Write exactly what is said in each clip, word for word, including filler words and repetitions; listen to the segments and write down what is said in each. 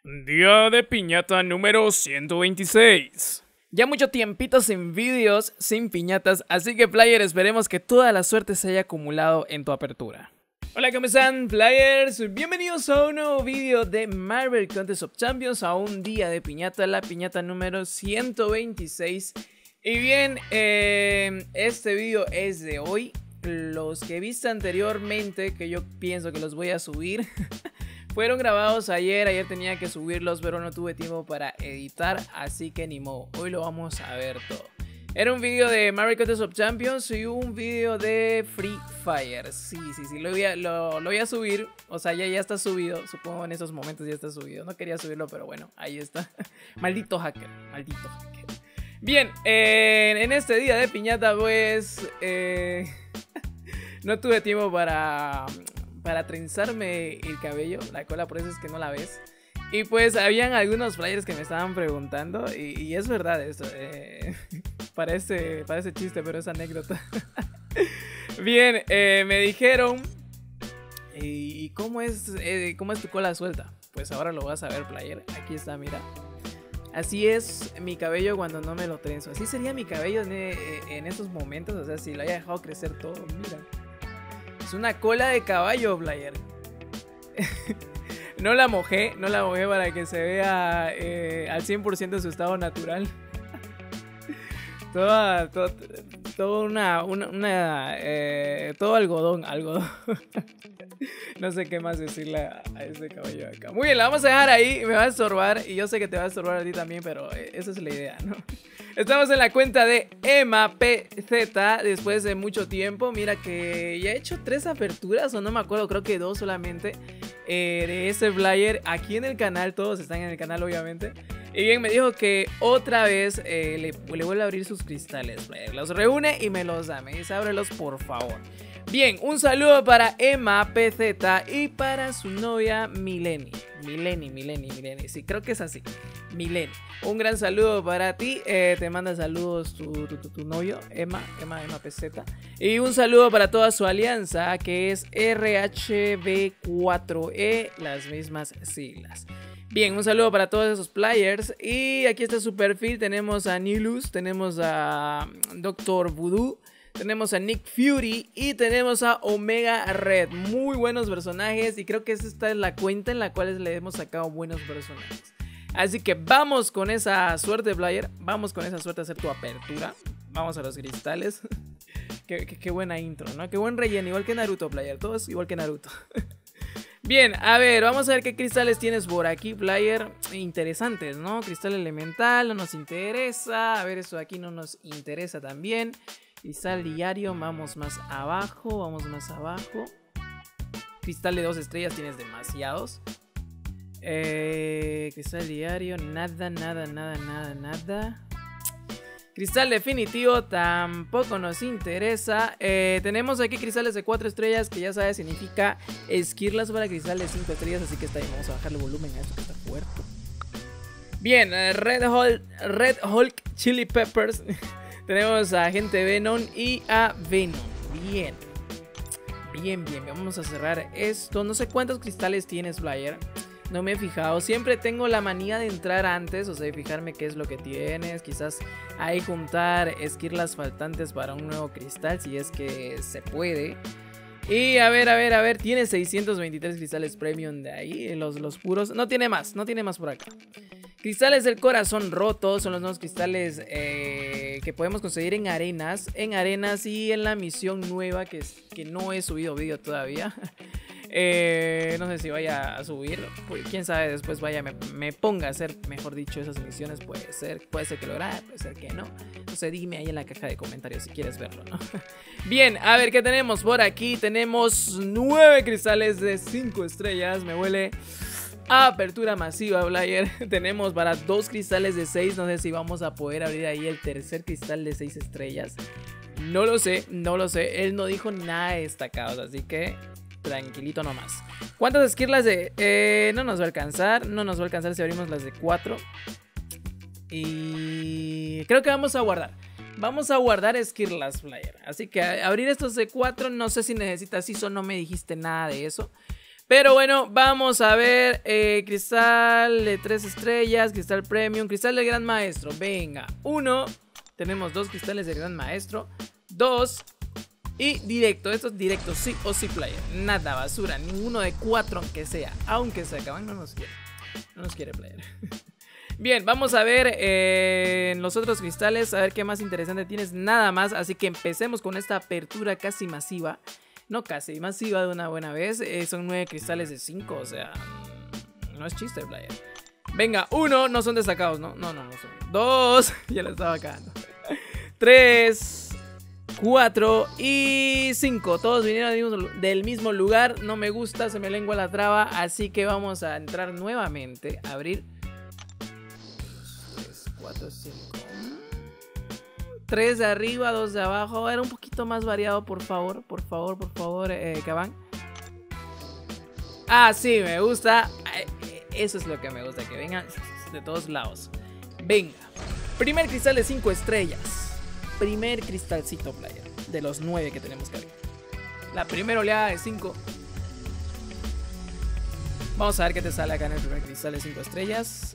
Día de piñata número ciento veintiséis. Ya mucho tiempito sin vídeos, sin piñatas, así que player, esperemos que toda la suerte se haya acumulado en tu apertura. Hola, ¿cómo están, players? Bienvenidos a un nuevo vídeo de Marvel Contest of Champions, a un día de piñata, la piñata número ciento veintiséis. Y bien, eh, este vídeo es de hoy. Los que viste anteriormente, que yo pienso que los voy a subir, fueron grabados ayer. Ayer tenía que subirlos, pero no tuve tiempo para editar, así que ni modo. Hoy lo vamos a ver todo. Era un vídeo de Marvel Contest of Champions y un vídeo de Free Fire. Sí, sí, sí, lo voy a, lo, lo voy a subir. O sea, ya, ya está subido. Supongo en esos momentos ya está subido. No quería subirlo, pero bueno, ahí está. Maldito hacker, maldito hacker. Bien, eh, en este día de piñata, pues... Eh, no tuve tiempo para... para trenzarme el cabello, la cola, por eso es que no la ves. Y pues habían algunos flyers que me estaban preguntando, y, y es verdad eso, eh, parece, parece chiste, pero es anécdota. Bien, eh, me dijeron, ¿y cómo es, eh, cómo es tu cola suelta? Pues ahora lo vas a ver, player, aquí está, mira. Así es mi cabello cuando no me lo trenzo, así sería mi cabello en, en estos momentos, o sea, si lo haya dejado crecer todo, mira. Es una cola de caballo, player. No la mojé, no la mojé para que se vea eh, al cien por ciento su estado natural. Toda, todo, todo una, una, una eh, todo algodón, algodón. No sé qué más decirle a, a este caballo de acá. Muy bien, la vamos a dejar ahí, me va a estorbar y yo sé que te va a estorbar a ti también, pero esa es la idea, ¿no? Estamos en la cuenta de Emma P Z después de mucho tiempo. Mira que ya he hecho tres aperturas o no me acuerdo, creo que dos solamente eh, de ese flyer aquí en el canal. Todos están en el canal obviamente. Y bien, me dijo que otra vez eh, le, le vuelve a abrir sus cristales, player. Los reúne y me los da, me dice ábrelos por favor. Bien, un saludo para Emma P Z y para su novia Mileni. Mileni, Mileni, Mileni. Sí, creo que es así. Mileni. Un gran saludo para ti. Eh, te manda saludos tu, tu, tu, tu novio, Emma, Emma, Emma P Z. Y un saludo para toda su alianza, que es R H B cuatro E, las mismas siglas. Bien, un saludo para todos esos players. Y aquí está su perfil. Tenemos a Nilus, tenemos a Doctor Voodoo, tenemos a Nick Fury y tenemos a Omega Red. Muy buenos personajes y creo que esta es la cuenta en la cual le hemos sacado buenos personajes. Así que vamos con esa suerte, player. Vamos con esa suerte a hacer tu apertura. Vamos a los cristales. qué, qué, qué buena intro, ¿no? Qué buen relleno, igual que Naruto, player. Todos igual que Naruto. Bien, a ver, vamos a ver qué cristales tienes por aquí, player. Interesantes, ¿no? Cristal elemental, no nos interesa. A ver, eso de aquí no nos interesa también. Cristal diario, vamos más abajo, vamos más abajo. Cristal de dos estrellas, tienes demasiados. Eh, cristal diario, nada, nada, nada, nada, nada. Cristal definitivo tampoco nos interesa. eh, Tenemos aquí cristales de cuatro estrellas, que ya sabes significa esquirlas para cristal de cinco estrellas. Así que está bien, vamos a bajarle volumen a esto que está fuerte. Bien, eh, Red Hulk, Red Hulk Chili Peppers. Tenemos a Agente Venom y a Venom. Bien. Bien, bien, vamos a cerrar esto. No sé cuántos cristales tienes, player. No me he fijado. Siempre tengo la manía de entrar antes, o sea, de fijarme qué es lo que tienes. Quizás ahí juntar esquirlas faltantes para un nuevo cristal, si es que se puede. Y a ver, a ver, a ver. Tiene seiscientos veintitrés cristales premium de ahí. Los, los puros. No tiene más, no tiene más por acá. Cristales del corazón roto. Son los nuevos cristales eh, que podemos conseguir en arenas. En arenas y en la misión nueva que, es, que no he subido vídeo todavía. Eh, no sé si vaya a subir, pues, quién sabe, después vaya me, me ponga a hacer, mejor dicho, esas misiones. Puede ser, puede ser que lo haga, puede ser que no. Entonces dime ahí en la caja de comentarios si quieres verlo, ¿no? Bien, a ver qué tenemos por aquí. Tenemos nueve cristales de cinco estrellas. Me huele a apertura masiva, player. Tenemos para dos cristales de seis. No sé si vamos a poder abrir ahí el tercer cristal de seis estrellas. No lo sé, no lo sé. Él no dijo nada destacado, así que tranquilito nomás. ¿Cuántas esquirlas de...? Eh, no nos va a alcanzar. No nos va a alcanzar si abrimos las de cuatro. Y... creo que vamos a guardar. Vamos a guardar esquirlas, player. Así que abrir estos de cuatro. No sé si necesitas I S O. No me dijiste nada de eso. Pero bueno, vamos a ver. eh, Cristal de tres estrellas, cristal premium, cristal del gran maestro. Venga, uno. Tenemos dos cristales del gran maestro. Dos. Y directo, esto es directo, sí o sí, player. Nada basura, ninguno de cuatro, aunque sea. Aunque se acaban, no nos quiere. No nos quiere, player. Bien, vamos a ver eh, los otros cristales. A ver qué más interesante tienes. Nada más, así que empecemos con esta apertura casi masiva. No casi, masiva de una buena vez. eh, Son nueve cristales de cinco, o sea, no es chiste, player. Venga, uno, no son destacados, ¿no? No, no, no son. Dos, ya lo estaba cagando. Tres, cuatro y cinco. Todos vinieron del mismo, del mismo lugar. No me gusta, se me lengua la traba. Así que vamos a entrar nuevamente. A abrir tres, cuatro, cinco. tres de arriba, dos de abajo. Era un poquito más variado, por favor. Por favor, por favor, eh, Caban. Ah, sí, me gusta. Eso es lo que me gusta, que vengan de todos lados. Venga. Primer cristal de cinco estrellas. Primer cristalcito, player, de los nueve que tenemos que abrir. La primera oleada de cinco. Vamos a ver qué te sale acá en el primer cristal de cinco estrellas.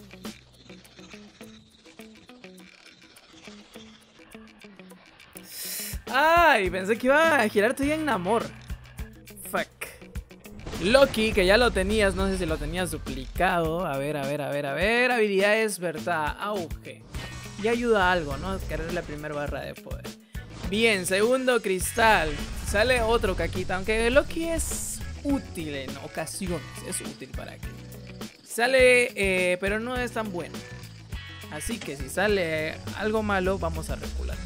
Ay, pensé que iba a girar todavía en amor. Fuck. Loki, que ya lo tenías, no sé si lo tenías duplicado. A ver, a ver, a ver, a ver. Habilidades, verdad, auge. Ya ayuda a algo, ¿no? Cargar la primera barra de poder. Bien, segundo cristal. Sale otro caquita, aunque Loki es útil en ocasiones. Es útil para que sale, eh, pero no es tan bueno. Así que si sale algo malo, vamos a recular.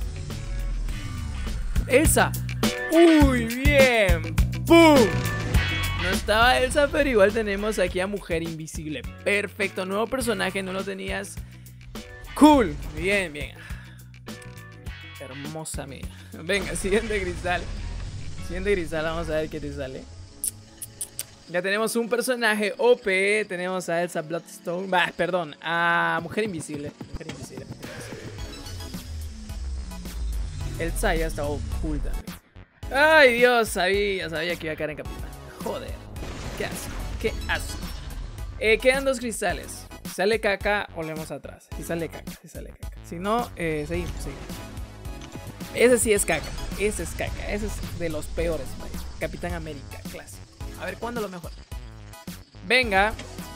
Elsa. Uy, bien. ¡Pum! No estaba Elsa, pero igual tenemos aquí a Mujer Invisible. Perfecto, nuevo personaje, no lo tenías. Cool, bien, bien. Hermosa mía. Venga, siguiente cristal. Siguiente cristal, vamos a ver qué te sale. Ya tenemos un personaje O P. Tenemos a Elsa Bloodstone. Bah, perdón, a Mujer Invisible. Mujer Invisible. Elsa ya estaba cool también. Ay, Dios, sabía, sabía que iba a caer en capitán. Joder, qué asco, qué asco. Eh, quedan dos cristales. Si sale caca, olemos atrás. Si sale caca, si sale caca. Si no, eh, seguimos, seguimos. Ese sí es caca, ese es caca. Ese es de los peores, vaya. Capitán América, clásico. A ver, ¿cuándo lo mejor? Venga.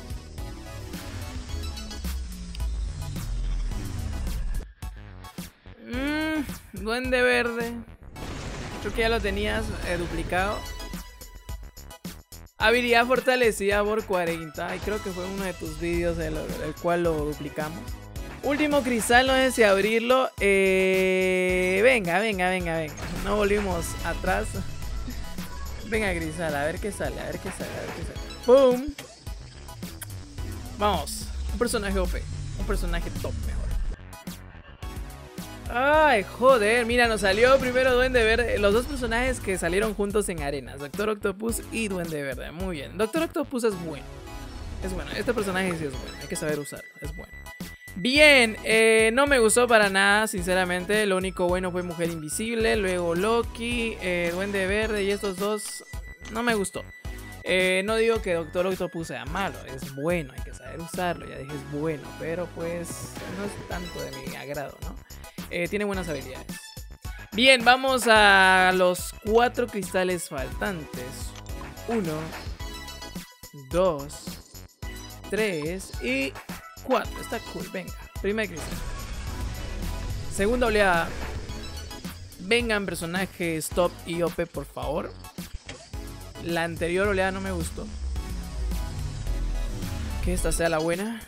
Mmm, Duende Verde. Creo que ya lo tenías eh, duplicado. Habilidad fortalecida por cuarenta. Y creo que fue uno de tus vídeos el, el cual lo duplicamos. Último cristal, no sé si abrirlo. Eh, venga, venga, venga, venga. No volvimos atrás. Venga, cristal, a ver qué sale, a ver qué sale, a ver qué sale. ¡Pum! Vamos. Un personaje O P. Un personaje top mejor. Ay, joder, mira, nos salió primero Duende Verde. Los dos personajes que salieron juntos en arenas, Doctor Octopus y Duende Verde. Muy bien, Doctor Octopus es bueno. Es bueno, este personaje sí es bueno. Hay que saber usarlo, es bueno. Bien, eh, no me gustó para nada, sinceramente. Lo único bueno fue Mujer Invisible. Luego Loki, eh, Duende Verde y estos dos no me gustó. eh, No digo que Doctor Octopus sea malo, es bueno, hay que saber usarlo. Ya dije es bueno, pero pues no es tanto de mi agrado, ¿no? Eh, tiene buenas habilidades. Bien, vamos a los cuatro cristales faltantes. Uno, dos, tres y cuatro. Está cool, venga. Primer cristal. Segunda oleada. Vengan personajes top y O P, por favor. La anterior oleada no me gustó. Que esta sea la buena.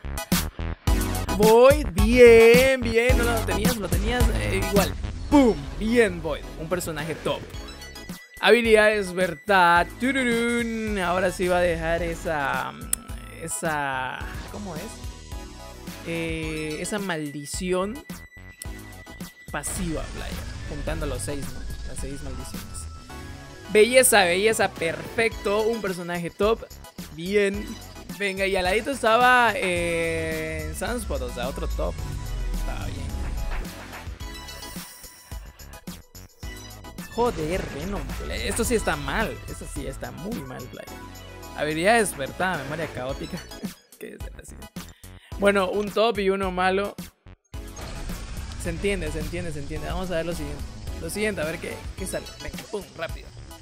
Void, bien, bien. No lo tenías, lo tenías eh, igual. ¡Pum! Bien, Void. Un personaje top. Habilidades, verdad. ¡Tururún! Ahora sí va a dejar esa... Esa... ¿Cómo es? Eh, esa maldición pasiva, player. Juntando los seis, ¿no? Las seis maldiciones. Belleza, belleza, perfecto. Un personaje top. Bien. Venga, y al ladito estaba eh, en Sunspot, o sea, otro top. Estaba bien. Joder, Venom. Esto sí está mal. Esto sí está muy mal, player. Habilidad despertada, memoria caótica. ¿Qué es así? Bueno, un top y uno malo. Se entiende, se entiende, se entiende. Vamos a ver lo siguiente. Lo siguiente, a ver qué, qué sale. Venga, pum, rápido.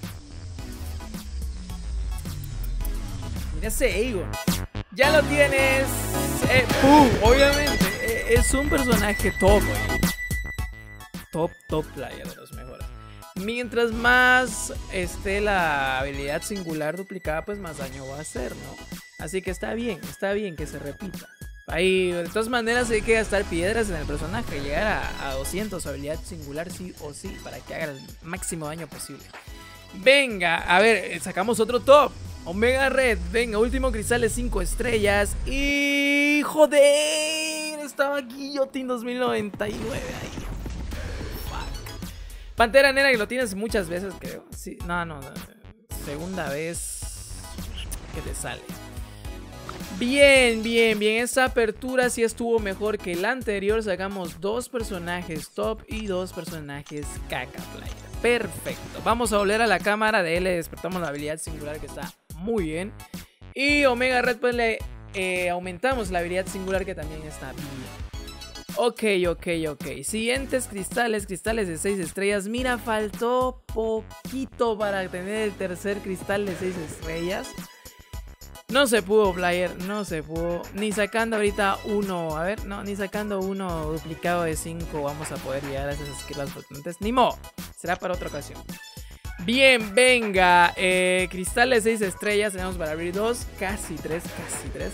Mira ese Aegon. Ya lo tienes. Eh, pum, obviamente. Eh, es un personaje top, güey. Top, top player, de los mejores. Mientras más esté la habilidad singular duplicada, pues más daño va a hacer, ¿no? Así que está bien, está bien que se repita. Ahí, de todas maneras, hay que gastar piedras en el personaje. Llegar a, a doscientos habilidad singular sí o sí, para que haga el máximo daño posible. Venga, a ver, sacamos otro top. Omega Red, venga, último cristal de cinco estrellas. Y... ¡joder! Estaba Guillotine dos mil noventa y nueve ahí. Fuck. Pantera Negra, que lo tienes muchas veces, creo. Sí, no, no, no. Segunda vez que te sale. Bien, bien, bien. Esta apertura sí estuvo mejor que la anterior. Sacamos dos personajes top y dos personajes caca, player. Perfecto. Vamos a volver a la cámara de él. Le despertamos la habilidad singular, que está muy bien. Y Omega Red, pues le eh, aumentamos la habilidad singular, que también está bien. Ok, ok, ok. Siguientes cristales, cristales de seis estrellas. Mira, faltó poquito para tener el tercer cristal de seis estrellas. No se pudo, player, no se pudo. Ni sacando ahorita uno, a ver, no, ni sacando uno duplicado de cinco vamos a poder llegar a esas esquilas flotantes. Ni modo, será para otra ocasión. Bien, venga, eh, cristal de seis estrellas, tenemos para abrir dos, casi tres, casi tres.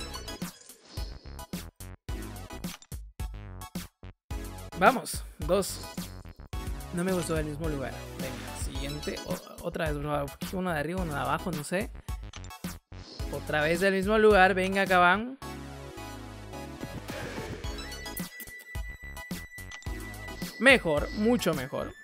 Vamos, dos. No me gustó el mismo lugar. Venga, siguiente, o, otra vez, uno de arriba, uno de abajo, no sé. Otra vez del mismo lugar, venga, acá van. Mejor, mucho mejor.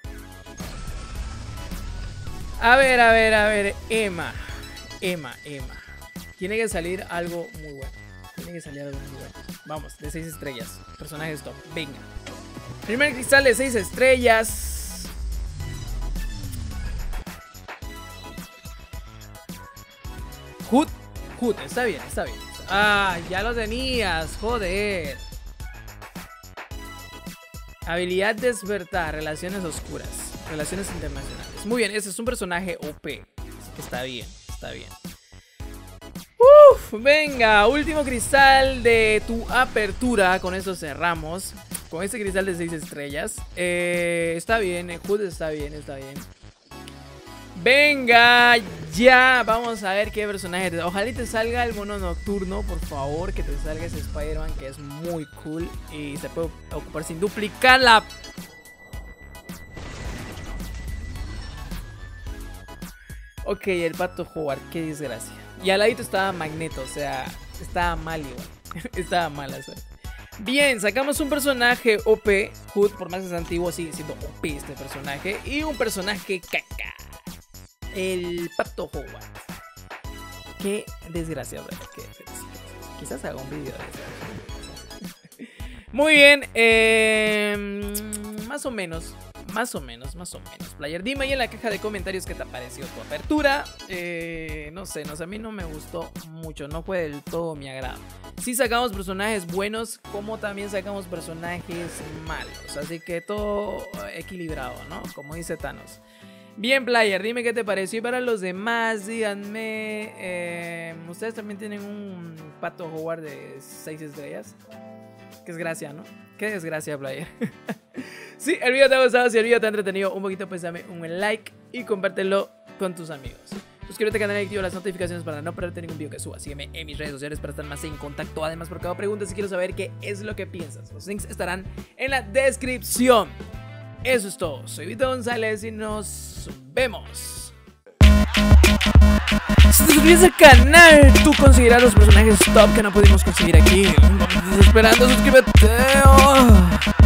A ver, a ver, a ver, Emma. Emma, Emma. Tiene que salir algo muy bueno. Tiene que salir algo muy bueno. Vamos, de seis estrellas. Personajes top, venga. Primer cristal de seis estrellas. Hood. Hood, está bien, está bien. Ah, ya lo tenías, joder. Habilidad despertar, relaciones oscuras, relaciones internacionales. Muy bien, ese es un personaje O P. Así que está bien, está bien. Uf, venga, último cristal de tu apertura. Con eso cerramos. Con este cristal de seis estrellas. Eh, está bien, el Hood está bien, está bien. Venga, ya, vamos a ver qué personaje te... Ojalá te salga el mono nocturno, por favor, que te salga ese Spider-Man, que es muy cool y se puede ocupar sin duplicarla. Ok, el Pato Howard, qué desgracia. Y al ladito estaba Magneto, o sea, estaba mal igual. Estaba mala suerte. Bien, sacamos un personaje O P. Hood, por más que sea antiguo, sigue siendo O P este personaje. Y un personaje caca. El Pato Howard. Qué desgracia, ¿verdad? Qué Quizás haga un vídeo de eso. Muy bien. Eh, más o menos. Más o menos, más o menos. Player, dime ahí en la caja de comentarios qué te pareció tu apertura. Eh, no sé, no sé, a mí no me gustó mucho. No fue del todo mi agrado. Sí sacamos personajes buenos, como también sacamos personajes malos. Así que todo equilibrado, ¿no? Como dice Thanos. Bien, player, dime qué te pareció. Y para los demás, díganme, eh, ¿ustedes también tienen un Pato Howard de seis estrellas? Qué desgracia, ¿no? Qué desgracia, player. Si el video te ha gustado, si el video te ha entretenido un poquito, pues dame un like y compártelo con tus amigos. Suscríbete al canal y activa las notificaciones para no perderte ningún video que suba. Sígueme en mis redes sociales para estar más en contacto. Además, por cada pregunta, si quiero saber qué es lo que piensas, los links estarán en la descripción. Eso es todo, soy Vito González y nos vemos. Si te suscribes al canal, tú conseguirás los personajes top que no pudimos conseguir aquí. Esperando, suscríbete. Oh.